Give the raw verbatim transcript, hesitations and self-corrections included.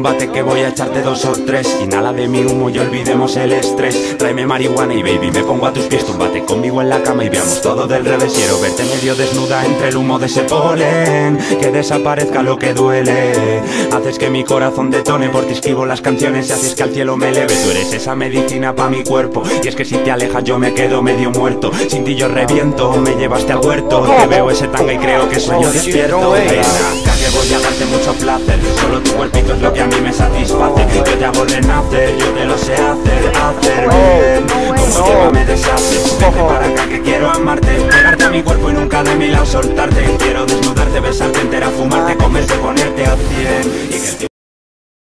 bate que voy a echarte dos o tres. Inhala de mi humo y olvidemos el estrés. Tráeme marihuana y baby, me pongo a tus pies. Túmbate conmigo en la cama y veamos todo del revés. Quiero verte medio desnuda entre el humo de ese polen, que desaparezca lo que duele. Haces que mi corazón detone, por ti escribo las canciones y haces que al cielo me eleve. Tú eres esa medicina pa' mi cuerpo, y es que si te alejas yo me quedo medio muerto. Sin ti yo reviento, me llevaste al huerto. Te veo ese tanga y creo que sueño despierto. Ven acá que voy a darte mucho placer, solo tu cuerpito es lo que a mí me satisface. Yo te hago renacer, yo te lo sé hacer, hacer bien. Como lleva me deshaces, vete para acá que quiero amarte, pegarte a mi cuerpo y nunca de mi lado soltarte. Quiero desnudarte, besarte entera, fumarte, comerte, ponerte a cien. Y que